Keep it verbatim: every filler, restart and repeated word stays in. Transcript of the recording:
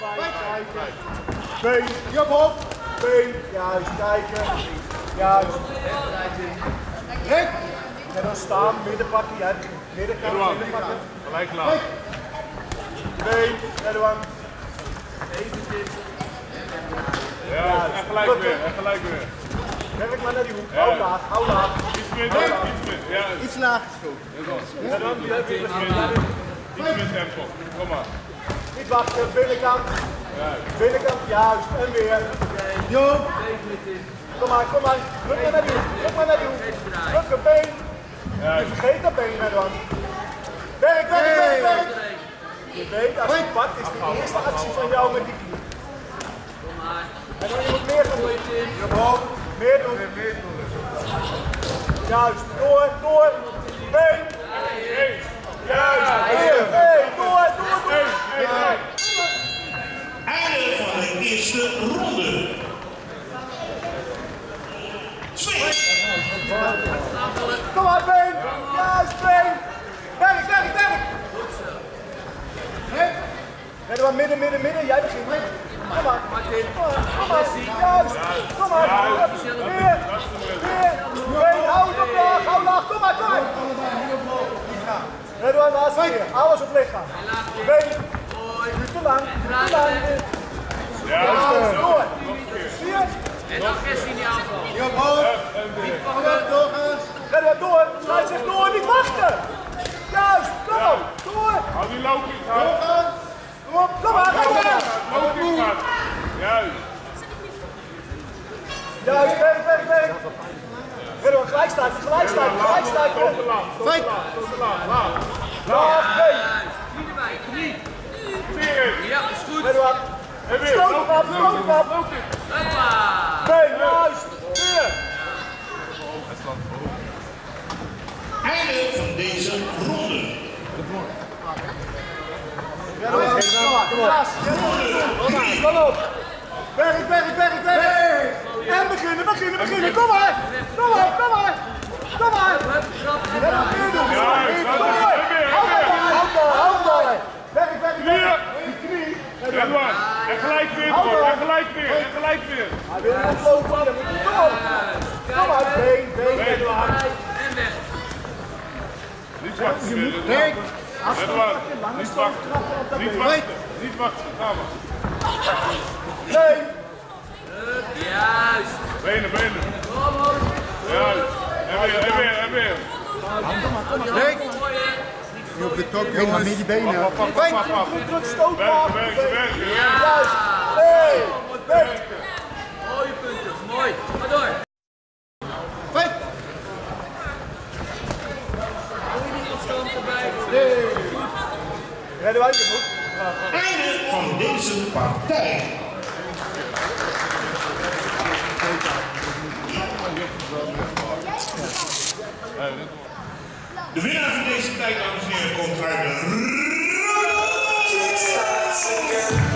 kijken. Been, Jop op. Been, juist, kijken. Juist. Rek. En dan staan, midden pakken, jij middenkant, midden pakken. Gelijk klaar. Been, Edouard. Ja, en gelijk weer, en gelijk weer. Werk maar naar die hoek. Hou laag, hou laag. Iets minder, iets minder. Ja. Iets laag is goed. Edouard, iets meer tempo. Kom maar. Niet wachten, binnenkant. Binnenkant, juist. En weer. Jo. Kom maar, kom maar. Druk maar naar die hoek. Druk maar naar die hoek. Druk een been. Je vergeet dat been, Edouard. Werk, werk, werk, werk. Je weet, als je pakt, is de eerste actie van jou met die knie. En dan je moet meer gaan doen. Meer doen. Juist, door, door. Been. Juist, hier. Hey, door, door, door. Einde van de eerste ronde. Kom maar, been. Juist, been. Werk, werk, werk. Red maar midden, midden, midden. Jij begint. Kom maar. Kom maar. Juist. Kom maar. Weer. Weer. Been, hou het op laag. Hou laag. Kom maar, kom maar. Red maar laatste keer. Alles op lichaam. Been. Nu te lang. Te lang. Ja, door. Vier. En agressie in die aanval. Hier omhoog. Red maar door. Sluit zich door. Niet wachten. Juist. Kom op. Door. Hou die loop niet hard. Doorgaan. Kom, kom maar. Kom maar. Loop niet hard. Juist. Juist. Werk, werk, werk. Red maar gelijk staan. Gelijk staan. Gelijk staan. Feit. Laag. Laag. Been. Knie erbij, knie. Ja, is goed. Red maar. En weer. Stoot hem op. Stoot hem op. Hoppa. Been. Juist. Weer. Einde van deze ronde. Kom op. Kom op. Werk, werk, werk, werk. En beginnen, beginnen, beginnen. Kom maar. Kom maar, kom maar. Kom maar. En dan weer doen. Kom maar. Hou maar, hou maar, hou maar. Werk, werk, werk. Die knie. Edouard. En gelijk weer door. En gelijk weer. En gelijk weer. Hij wil niet lopen, dan moet je kom. Kom maar, been, been, Edouard. En weg. Niet wachten. Edouard. Niet wachten. Niet wachten. Niet wachten. Ga maar. Been. Juist. Benen, benen. Juist. En weer, en weer, en weer. Je op de top, jongens. Maar met die benen. Pak, pak, pak, pak, pak. Druk stoot Werken, maken. werken, werken. Juist. Hey. Werk. Mooie punten, mooi. Ga door. Feit. Redden wij je moet. Einde van deze partij. De winnaar van deze tijd, dames en heren, komt uit de